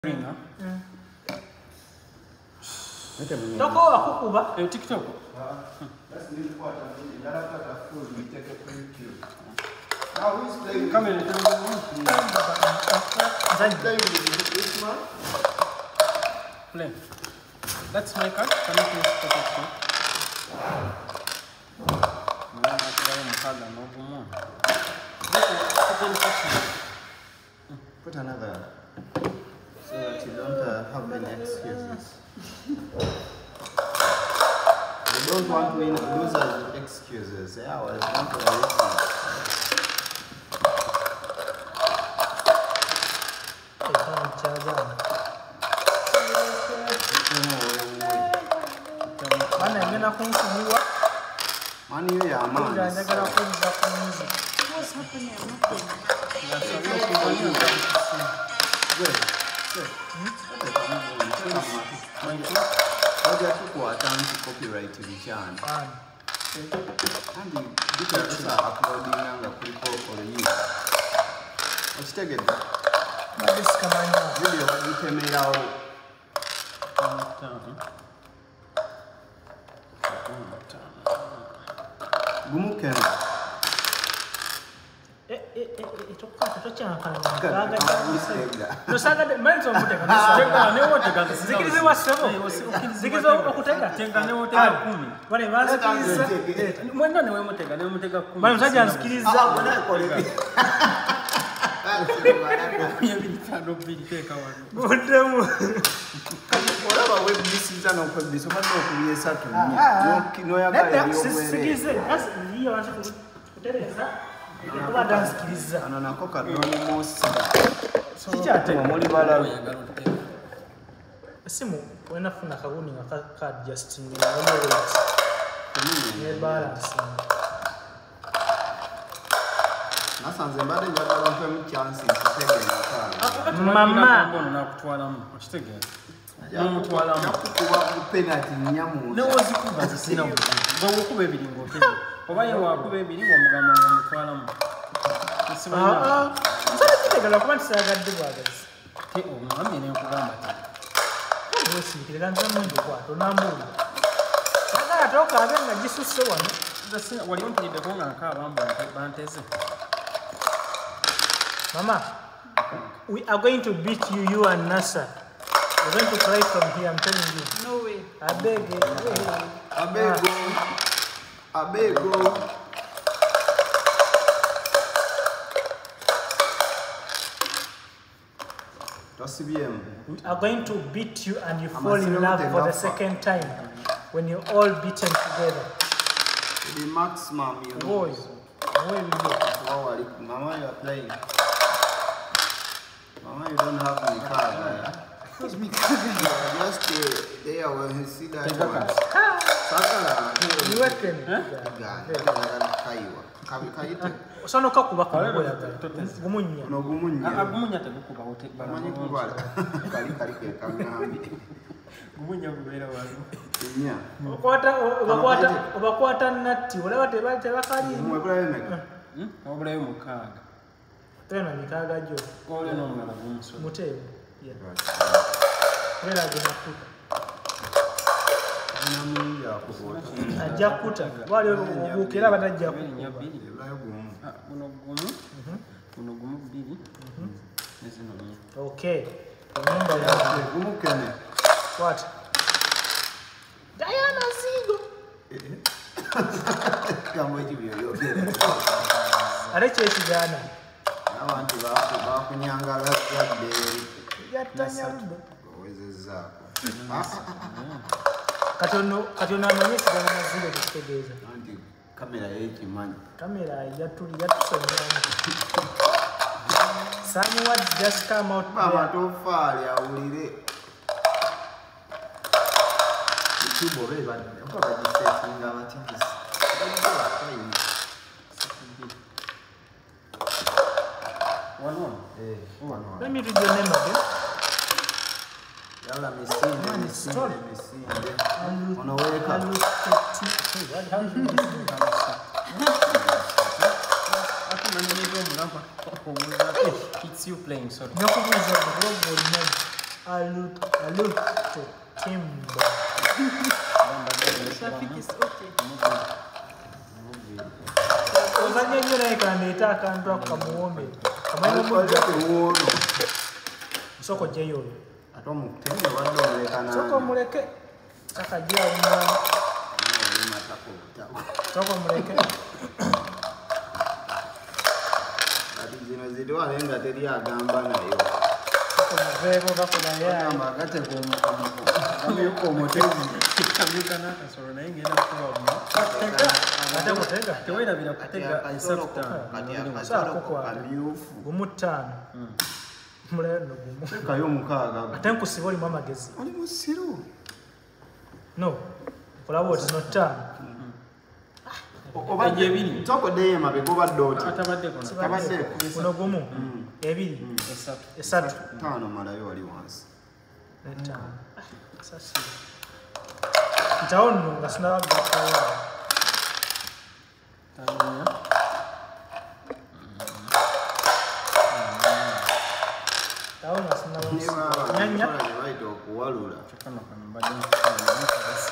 Ringer. Toko akukuba TikTok. That's the new part. The other part of food we take it from YouTube. Now who's playing? Come in. Playing with this man? Play. That's my card. Can you please put it through? Put another so that you don't have many excuses. You don't want to lose as excuses. Yeah, well, it's not for money, yeah, man. What's happening? Copyright the channel. And the details are uploading and people for the news. What's taken? Video you can make out. Gumuken. Simu wenafuna kawuni nga card Justin ne balance nasanze mbade njagala mpemu chance nkutegeka mama nakutwalamu okitegeera nomutwalamu kuba penalty nyamu ne wozikuba zisina bwokuba ebiringo otege oba ye wakuba ebiringo omugamba nomutwalamu nsala kitegala kuba ntisayagadde bwagazi te omwami nenkugamba ti osinkirira nze mungi kwato nambuulira sagala tokaabe nga gisusse wano wali ompulideko nga nkaabamba banteze mama we are going to beat you and Nasa. We're going to cry from here, I'm telling you. No way. I beg you. I beg you. We are going to beat you and you fall in love for the second time when you're all beaten together. The maximum, you know. Boys, where will you? Mama, you are playing. Mama, you don't have any card, right? Who's me? Just there when you see that one. You reckon? Osano kakuba kuboya gumunya. No gumunya. Gumunya tegukuba wote. Bamanyi kubala. Kali ke kamyambi. Gumunya kubeera wano. Nya. Obakwata natti olaba tebakali. Mwebulayo meka. Obulayo mukaaga. Tena mikaaga jo. Ole n'omulala gumusolo. Muteewo. Era agenakuta. Ajja kuta. Wali obukera batajja kuta. Guno gumu bbiri. Okay. Remember that. Gumukene. What? Diana Zigo. Kamweji byo. Ale kyekigana. Abantu bakunyangala zadde. Yattanya Ludo. Owezezzaako. Katono amanyi ekigana na Zigo kitegeeza. Anti kamera yekimanyi. Kamera yatusonyamu. Some words just come out there. Amatofaali awulire. YouTube obeba bagisetinga abatyakisi. Let me read your name again. Yala misinde. Onoweka. It's you playing, sorry. No, Upto timbo. Traffic is okay. Ozanye nnyo naye kandeeta akantu ako kamuwombe. Kamwena muwono. Soko gyeyo oyo. Ate omutende wadde omulekana. Soko muleke. Akajja omulala. Soko muleke. Ati zino ziri wale nga teri agamba nayo. Soko muveevo bakola yaye. Agamba agateka omutego omutezi. Kamyuka n'akasolo naye ngenda kukuba buno. Ate mutega. Teweerabira kutega esatu ttaano. Kati akasolo kamyufu. Gumu ttaano. Mulendo gumu. Tekayo omukaaga. Ate nkusiba olimu amagezi. Oli musiru. No. Olaba oti no ttaano. Obadde ebiri. Tokoddeyo emabega obadde oti. Atabaddeko na. Tabaddeko. Guno gumu. Ebiri. Esatu. Ttaano malayo wali wansi. Ttaano. Sasira. Ntawo nno nga sinabagakawo. Tanya. Tawo nga sinabagakawo. Nyanya. Baita okuwalula. Kano mbadde nkufaanana.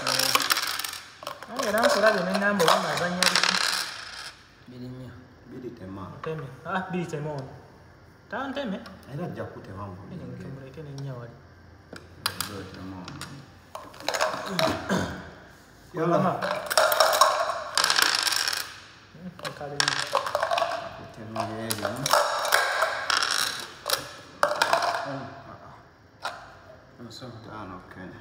Naye era nkulabye n'ennamba oba ng'azannya biki. Birinya. Biri tema. Nteme. Biri teme ono. Tawa nteme. Era ajja kutema mu. Muleke n'ennya wali. Biri tema. Yalama. Kale ni. Kutema eri. Ttaano kene.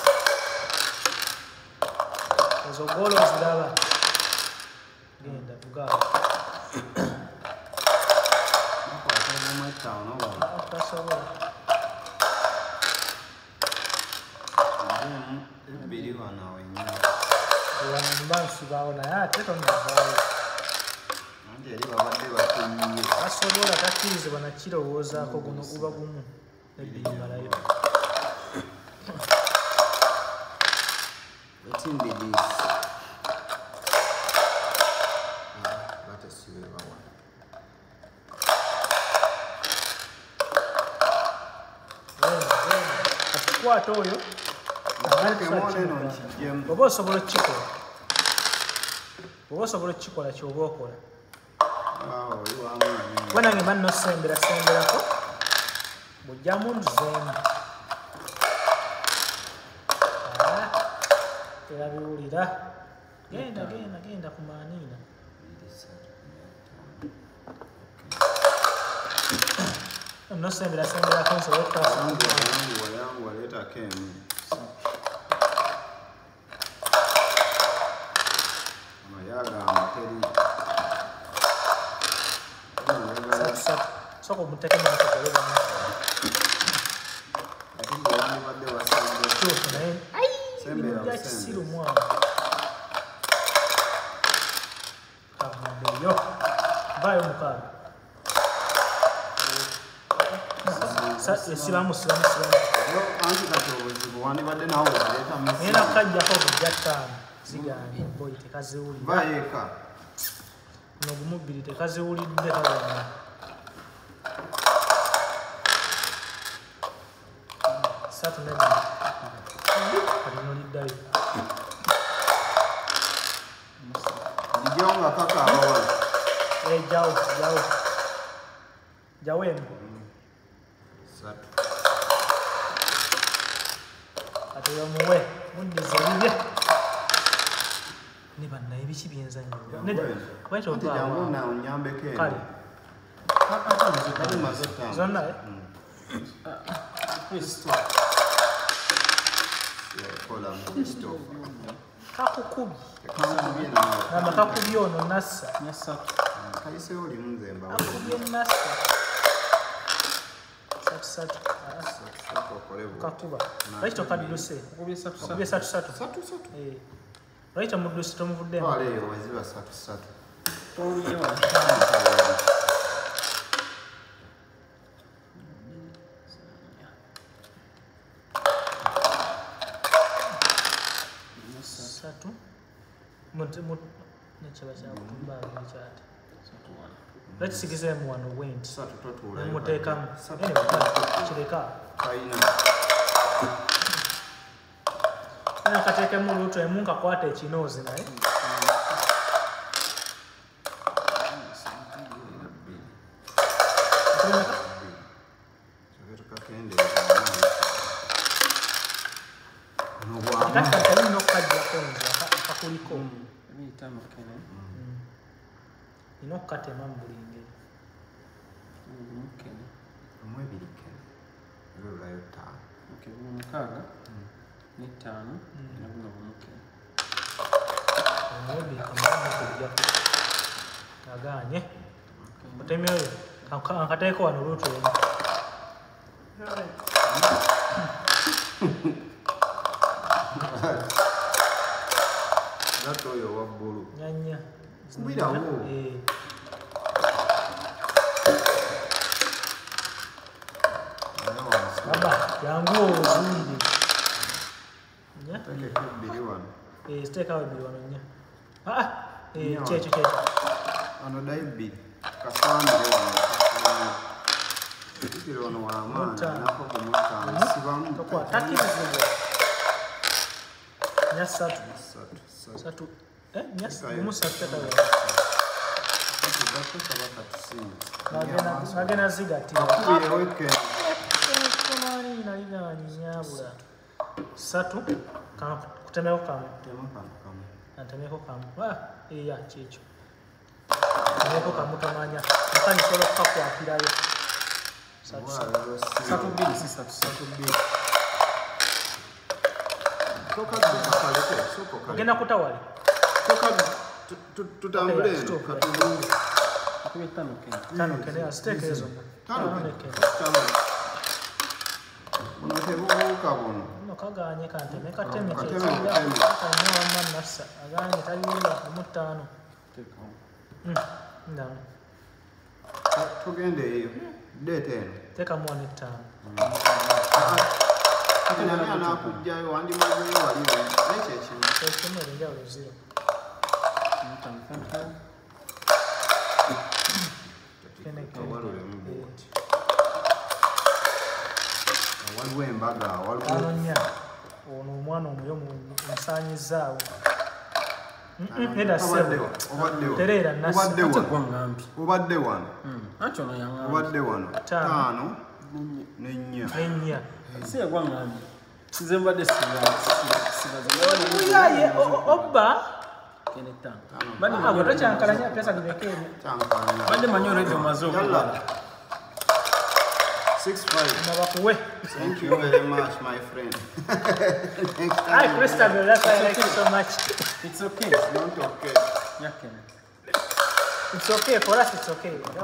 Ezo golo ziraba. Genda vugawo. Nakwata mu ttaano wano. Tasobola. Ebiri wano wennyini. Wano mba nsibawo naye ate tonnavaayo. Anti eri babadde batunyiye. Tasobola takkirizibwa na kirowoozaako guno guba gumu. Ebbiri malayo. Etimbi this. Batesibe bawa. Atukwata oyo. Oba osobola okukikola. Oba osobola okukikola ky'oba okola. Kuba nange mba nnosemberako bw'ojjamu nzeemu. Terabiwulira. Genda ku maaniina. Nnosemberako nsobole Waleetako emu. Yagamba teri. Soko muteeke n'akakole bamu. Ate bwewandibadde basembera. Tuufu naye. Sembera Bya kisiru mwana. Kamaddeyo. Vaayo mukaaga. Sibamu. Anti kati obuzibu wandibadde nawe waleeta mesi. Naye nakajjako bujja ttaano. Ziganye boyi tekaziwulira. Vaayo eka. Guno gumu bbiri tekaziwulidde kabona. Satu nene. Kati noliddayo. Lijjawo nga kaka abawala. Jawo emu. Satu. Kati omuwe muddize bibye. Ne bannaye biki byenzanyo. Waita Anti jangu na onyambeko eno. Kale. Kali maze ttaano. Zonna Kola mu Christopher. kakukubi. Kakubye nawe. Namba kakubye ono nassa. Nyasatu. Kayiseewo limu nze mbawo. Akubye nassa. Satu. Satu okole bw'oti. Kakuba. Lwaki kadduse? Okubye esatu Okubye satu. Satu. Lwaki mudduse tomuvuddemu? Twala eyo weziba satu. Towulire wano. Satu. Nekiba kyakutumbaawo ekyate. Lekisigizeemu wano wenti. Satu totuula. Muteekamu. Kireka. Kayina. kateekemu luuto emu nkakwata ekinoozi naye. Kati kalina okukajjako nze akakuliko. Nina okukatema mu buli ngeri. Aganye. Otemye oyo. Akateeko wano luuto emu. Nato oyo wa bbulu. Nyanya. Kubirawo. Baba, yangu ozungi. Tegeka ebbiri wano. Siteekawo ebbiri wano nya. Kyekyo. Wano ddayo ebbiri. Kasaanire wano. Ekikiro wano w'amaanyi. Nako gumutaano. Sibamu. Takirizibwa. Nya ssatu. Ssatu. Nya gumu ssatu teekawo. Nagenda zigatira. Akubire weekend. Nyabula. Ssatu. Kutemeko kamu. Ntemeko kamu. Iya kyekyo. Kutemeko kamu tomanya. Mukani sobola okukakwatirayo. Ssatu bbiri si ssatu bbiri. Ogenda kutawale. Tutambule eno. Akubye ttaano kene. Ttaano kene siteeka ezo. Ttaano kene. Buno tebubuuka buno. Buno kaganye kanteme kateme Kateme. wamma nassa aganye taliwula mu ttaano. Ndamu. Tugende eyo. Deeta eno. Teekamu wano ettaano. Nani anaakugjayo wandimazeyo waliwo. Ekyo ekimu. Ekimu erinjawulo zero. Waliwo embaga. Ano nnya. Ono omwana omuyo musaanyizaawo. Nedda ssebo. Tereera nassa. Obadde wano. Anti ono yaŋŋamba. Obadde wano. Ttaano n'ennya. Ennya. Si yagwaŋŋambye. Nze mbadde Oyaye obba. kene ttaano. Bwe tokyankalanya pesa gibekeene. Badde manyi olwedde omaze okugala. 6-5. Nabakuwe. Thank you very much, my friend. Next time. Hi, Christabel. That's why I like you so much. It's okay. It's not okay. Yeah, Kenneth. It's okay. For us, it's okay. It's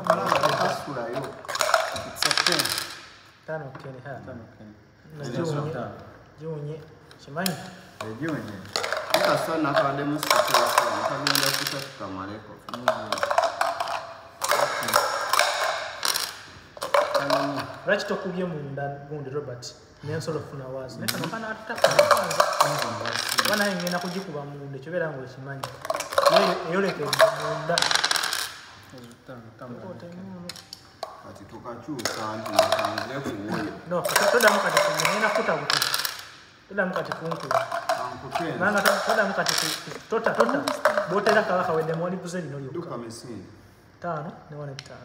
okay. Tano kene ha. Ttaano kene. Jiunye. Chimanyi. Ejiunye. Ika sana kade musikuteso. Nkagenda kutatuka maleko. Lwaki tokubye munda gundi Robert nensobola okufuna waazi naye kano kana atutaka kwanza oba naye ngenda kugikuba munda ekyobeera nga okimanyi eyolekere munda Kati tukakyusa nti nkanze kuwoyo. no todamu kati ngenda kutabuka todamu kati kunkuba nanga todamu kati tota botera kabaka wedde mwoli buze lino lyokka duka mesini 5 ne 1 5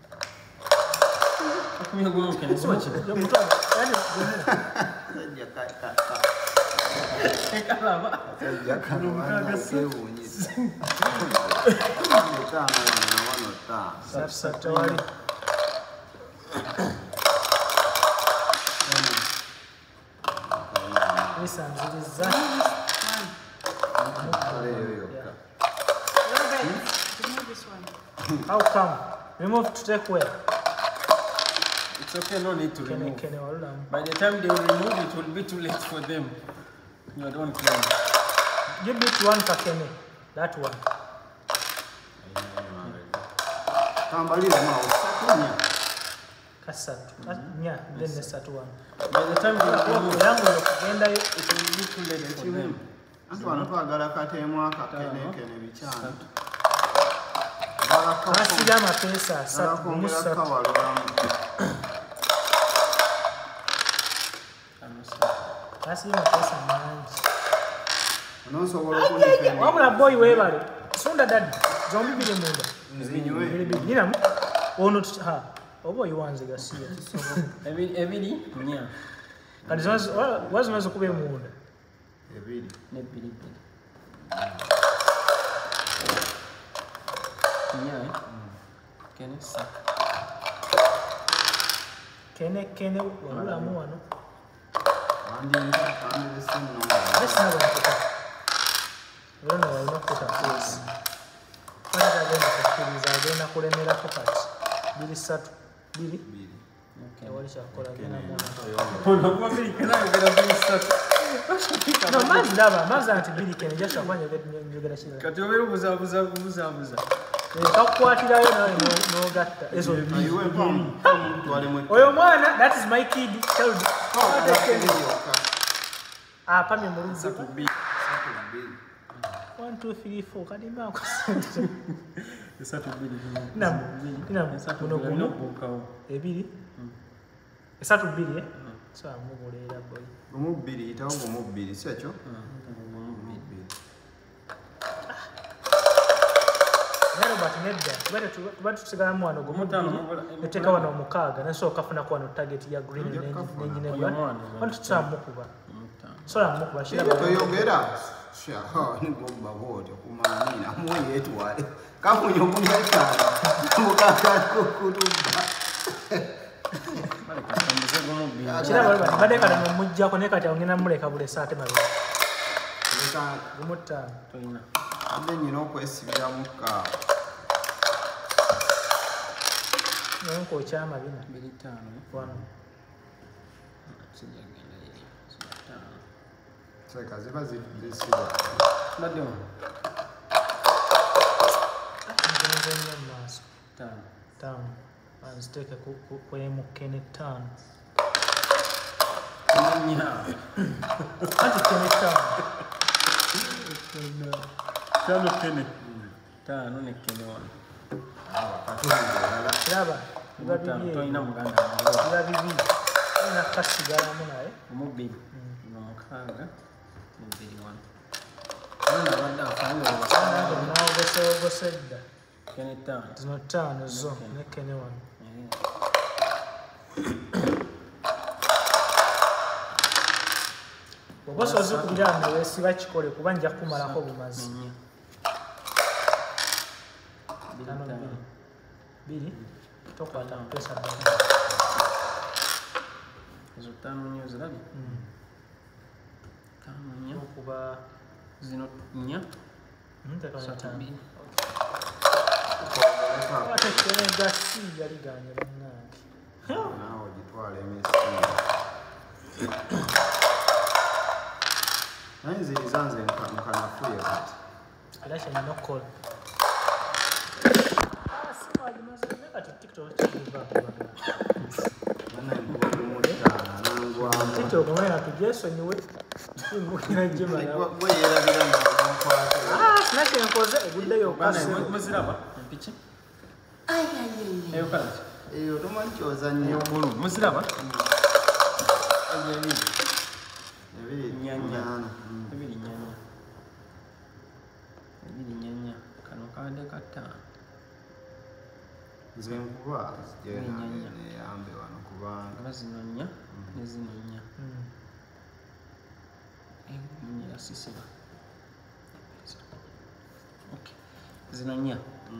Akumye gumu kene. Sima kino. Yani gumu. Sajja kaka. Ekalaba. Sajja kaka sewunyi. Etaano na wano taa. Sasa wali. Nisanziliza. How come? Remove to take where? It's okay, no need to remove. Wala. By the time they will remove it, will be too late for them. You don't claim. Give it one kakene. That one. Kambalira mao satunya. Kasatu. Nya, then the satu one. By the time they will remove it, yangu okugenda it will be too late for them. Antu wanatwagala katemu akakene kene bichana. Asiga amapesa asatu musatu. Asiga amapesa mangi. Onosobola okundifendi. Wabula boy webale. Sunda dad. Zombi bile munda. Zinywe. Ninamu. Ono ha. Obo yiwanze gasiya. Ebiri nya. Kati wazo kube munda. Ebiri. Ne biri. Nya. Kene sa. Kene wala mu wano. Andi sinno. Listen na bako. Rona wano kuta face. Kwanza agenda kukiriza agenda kulemera ko kati. Biri satu. Biri. Okay, wali chakola gena mwana. Ono kwa biri kana ngera biri satu. No, mazi anti biri kene jasha kwanya njogera shira. Kati obero buza. Kakukwatirayo nawe n'ogatta ezo Ayiwe mpamu twale mwe. oyo mwana that is my kid child pamye mulungi Satu biri. 1 2 3 4 kadi mako Satu biri. Ina Satu biri bukawo. ebiri esatu biri so amubolera boy Omubiri itawo omubiri sekyo. Nero nedda kuba tusigala mu wano gomuteka wano omukaaga nasooka kafuna ku wano target ya green n'engine black wano tutamukuba sola mukuba toyogera nigomba bwotyo kumanina moyo etwale kafunyo kunyakala mukaaga kukutuba kiraba badde kale nomujjako naye kati awongena muleka bule saate mabiri gumutaano Toina. ande nyina okwesibira mukaaga nonko okyama bina 25. wano Sijagenda eri. Sijatano. seka ziba zisiba Badde ono. ngenze nnyo mu maaso 5. anziteeke kwemukene 5 Nya. anti kene 5 Tano kene. Tano ne kene wano. kiraba biba Toina bibiri muganda. biba bibiri ina kasigalamu naye Omubiri. Nomukaaga. Mubiri wano. Nana badde afanye nange nawogosedda kene 5. zino 5 zo nekene wano oba osobola okubira nga weesiba kikole kuba nja kumalako bumazi biri tokwata mpesa ezo 5 nnyo zirabye. 5 nnyo. okuba Zino nya. 3 biri. ate kene gasi yali ganye bannange naawe gitwala emisimu naye nzirizanze nkanafuye kati era kyenina okukola simagimaze kati tiktok kivakubaga tiktok omwana tugyesonyiwe kimukira gyemala gweyerabira nakwate nakyenkoze eguddeyo Muziraba empiki. Eyo kala. eyo tomanyi kyozannya Bulu. Muziraba. Ebiri. ebiri Nyanya. Ebiri nyanya. Ebiri nyanya. Kano kade kata. nze nkuba neyambe wano kubanga Aba zino nya. Ne zino nya. Nya sisiba. Okay. Zino nya.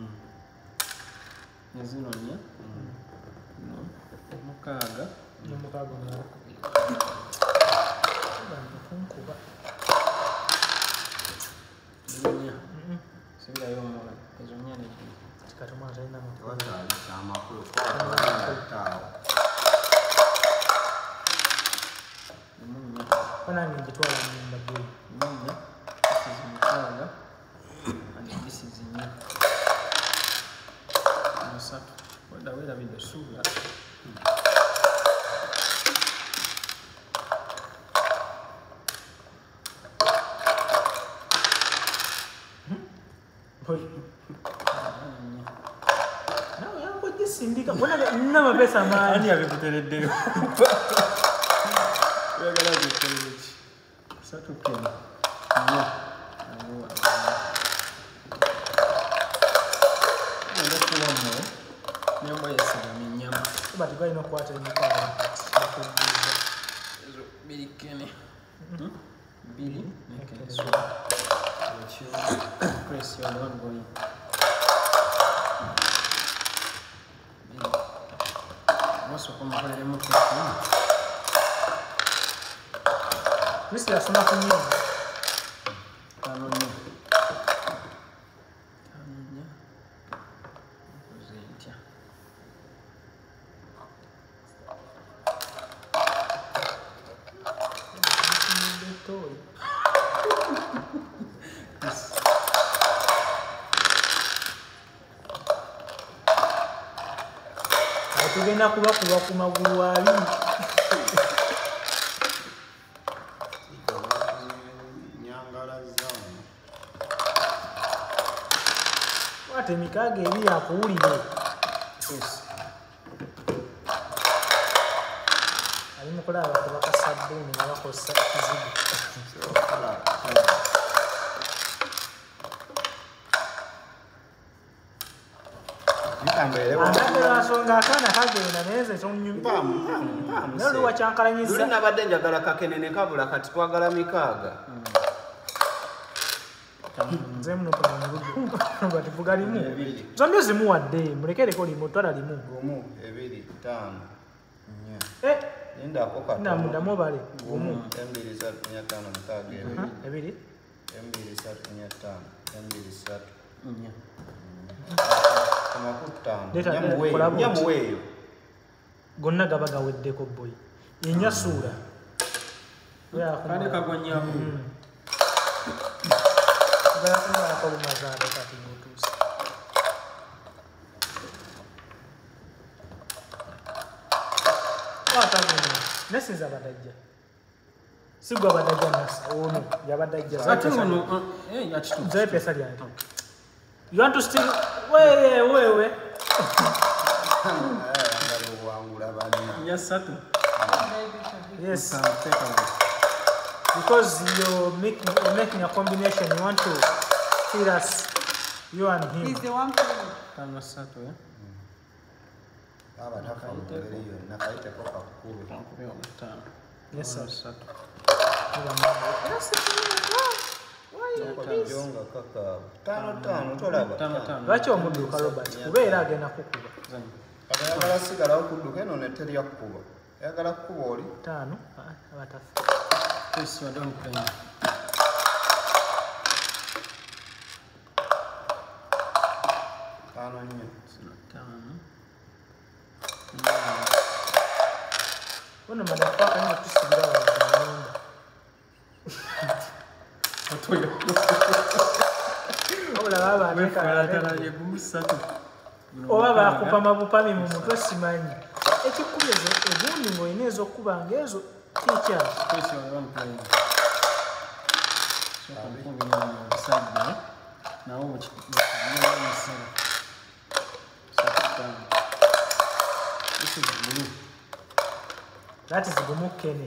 Ne zino nya. No. Mukaaga. nomukaaga kunkuba Zino nya. Sibirayo omuwala. Ezo nya ne zino. kati omwana talina makulu tewakyali kyamakulu kwataawo Emunya. banange ngitwala munda bwe Emunya. Ezi mukaaga. This is nya. Musatu. Wada werabidde suula. nawe yangogisindika bona nina mapesa mangi Ani abikutereddeyo. Oyagala zikuteredde ki? 3 kene. Nya. olina okukwata emikaaga ezo birikene biri press your one going also como haremos Misi yasoma ku nyingi. Tano nya. Kuzentia. Tugenda kuba ku magulu abiri. Wate mikage ebi yakuwulire. Yes. Ali mukola abantu bakasabbuuni nga bakozesa ekizibu. Nsonga akaana kagenda naye nze kyonnyumya. Naye luwa kyankalanyiza. Luli nabadde njagala kakenene kabula kati twagala mikaaga. Nze muno pano Ludo. Bati vuga limu. Zombi zimuwadde mulekereko limu twala limu. 1 2 5 4. Nenda koka. Ndamu bale. 1 2 3 4 5 mukaaga ebiri. 2 3 4 5 2 3 Nya. Nyamuweeyo gonna gaba gaweddeko boy yenya suula Kale kagwanyamu. Kolumazado kati mutuusa watagenda nesinza badajja sigwa badajja nasa ono yabadajja Ati ngono yachitu. nze pesa lyange. You want to steal? Wewe. Yes, Satu. Yes. Because you're making a combination. You want to feed us, you and him. He's the one for Kama Satu, eh? Yes, sir. Satu. Lwaki omudduka Robert kubeera agenda kukuba ayagala sigalawo kudduka eno neterya kukuba ayagala kukuba oli 5 abatafu Yes, you don't play. Tano nnyo ono madafaka nyo tusigira wanyumba obula baba oba bakupa mabupami mu mutwe simanyi ekikubezo egundi ng'olina ez'okkuba ng'ezo kikyalo that is gumukkene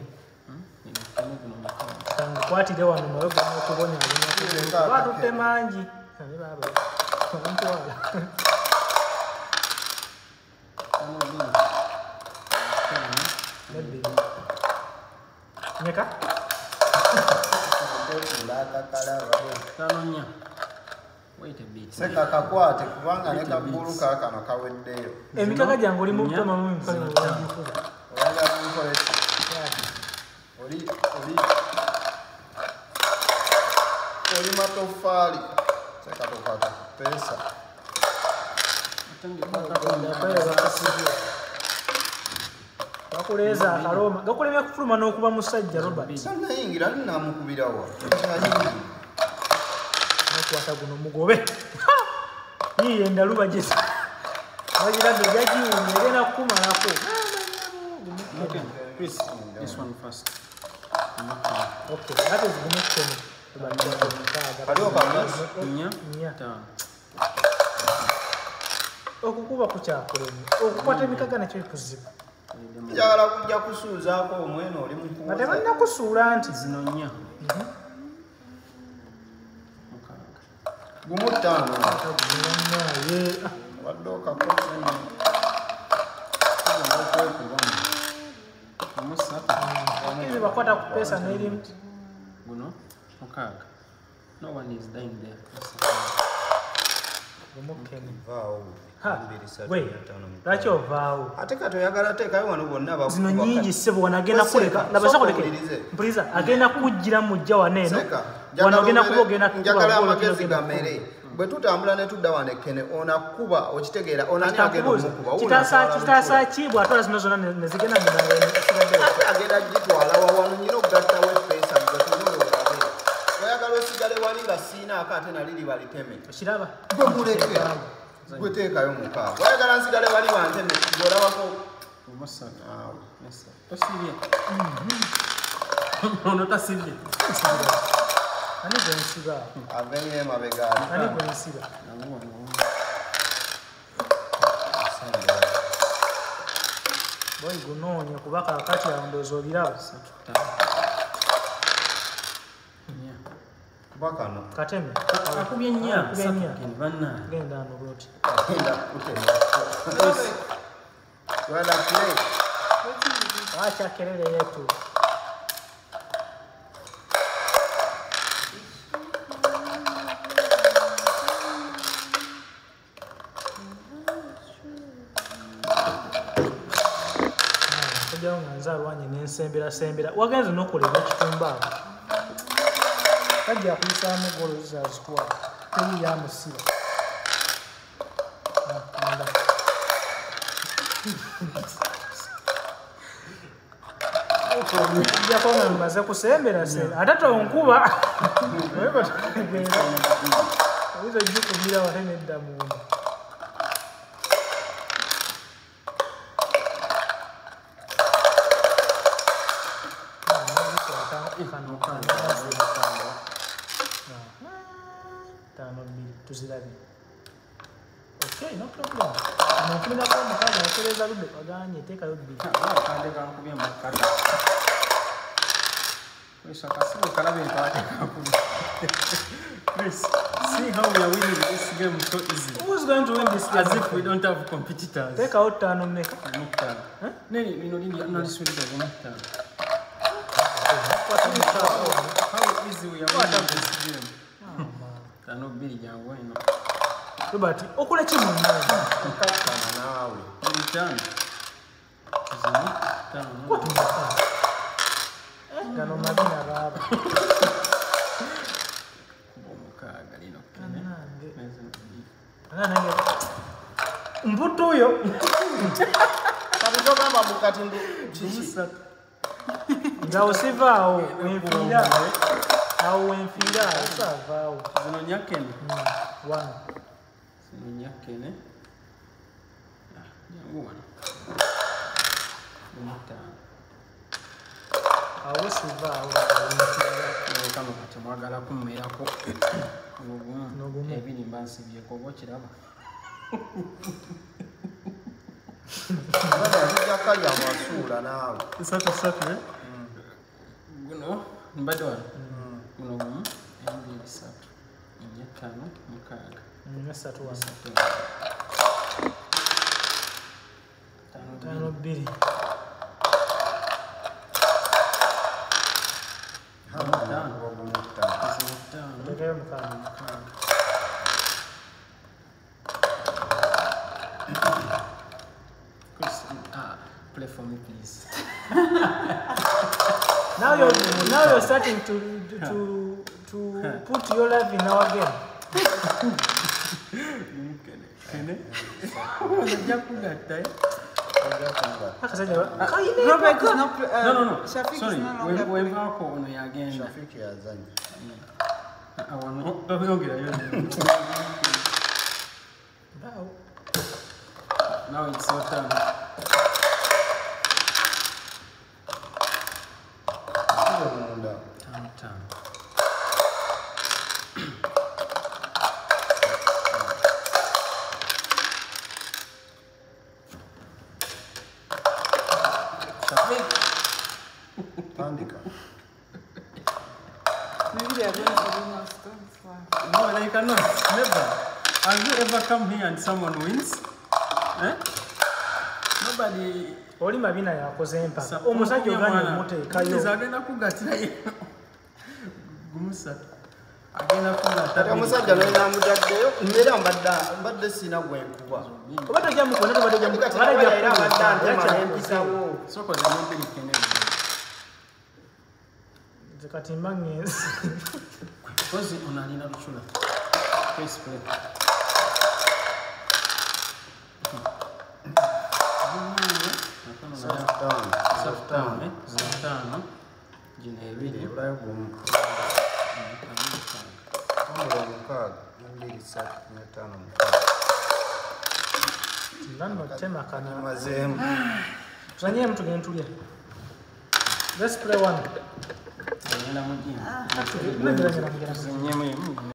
tangukwatire wano nawe gonna okubonyabonya batutte mangi ani baba ntwala nyeka seka kakwate kubanga ne kaggulu kaakano kaweddeyo emikaga gyange oli mu kutomamu emikono oli matofaali seka tokwata pesa bakuleeza akaloma gakulemya kufuluma n'okuba musajja Robert sanayingira ninamukubirawa nokwata guno mugobe yiye endaluba gisa wagiradde jagiwumya egenda kukumalako Please, this one first. okay that is gumukkene okukuba kukyakulemi okukwata emikaga nakyo kuzibu njagala kujja kusuuzaako omweno oli mukuwa nga tebannakusuula nti Zino nya. gumu 5 ye wadde okakoze Hivi bakwata ku pesa n'erimu. Guno mukaaga. No one is dying there. Lwaki ovaawo? Ate kati oyagala teekayo wano bonna bakuba. Zino nyingi ssebo wano agenda kuleka. Labasa kuleke. Mpuliriza agenda kujjira mujja wano eno. Wano agenda kuba ogenda kukuba. Njagala amagezi gamere. Bwe tutambula ne tudda wano ekkene onakuba okitegeera onani agenda omukuba. Kitaasa ki bw'atwala zino zonna ne zigenda mu nangeni esigaddeyo. Ate agenda gitwala wawano nyina okugattawo eppeesa gatunula olabe. Oyagala osigale wali nga siinaako ate nali liba liteme. Okiraba? Gwe muleke. Gwe teekayo mukaaga. Oyagala nsigale wali wanteme ng'olabako. Tosibye. Ono tasibye. Ani gwe nsiba? Avenye emabega. Ani gwe nsiba? Boy gunoonya kuba kaakati awo ndowooza obiraba. Bakano. Kateme. Akubye nnya. Genda ano bwoti. Wala play. Acha kelele yetu. Kujyawo nga nzaalwanye n'ensembera. Wagenze n'okolera ekitumba awo. Kajja kuyisaamu golo zizazikuwa. Teri yamusiba. Kujjako nga mmaze kusembera. Ate tonkuba. Oyinza ojjukubira wate nedda munda. Tuzirabe. Okay, no problem. Nokubinako omukazi atereeza Ludo aganye teekayo bbiri. Akande kankubye mukata. Chris, see how we are winning this game so easily. Who's going to win this game? As if we don't have competitors. Take out Tano Meka. Huh? No, not this week. How easy we are winning this game. Tano Billy Jangwino. But Okula Chimu. Return. What? Gano Madina Raba. Mbuto yo. Kabizoga mabukati ndu chichi. Ngawo sivao wenfira. Awo wenfira savao. Zino nyakene. One. Zino nyakene. Jangu wana. Awo sivao. Kama kati mwagala kummerako. Nogumu. Ebini mbansi byeko kiraba. Bada hujja kalya mwasuula naawe. Satu eh? Guno mbadde wano. Guno gumu. Embiri satu. Ennya ttaano mukaaga. Satu wano. Ttaano bbiri. Play for me, please. Now you're starting to put your life in our game. Robert is not. No. Shafiq Sorry, is no longer we're on again. Shafiki yazanyi. I want to now it's your turn. Turn. Pandika. Maybe they are going for the most stones. No, they cannot. Never. Have you ever come here and someone wins? Eh? Nobody oli mabina yakoze empaka omusajja oganye muteekayo agenda kugatira gumusa agenda kugata omusajja n'amudaddeyo era mbadde sina gwenkuba oba tojja mukona tobadde jja empisawo sokoze n'embiri kene nze kati mba ngenzi kozi ono alina lucula faceplay Satano gino ebiri nano tema kana mazemu tuzanyemu tugende tulya let's play one agenda mu gino tunyemu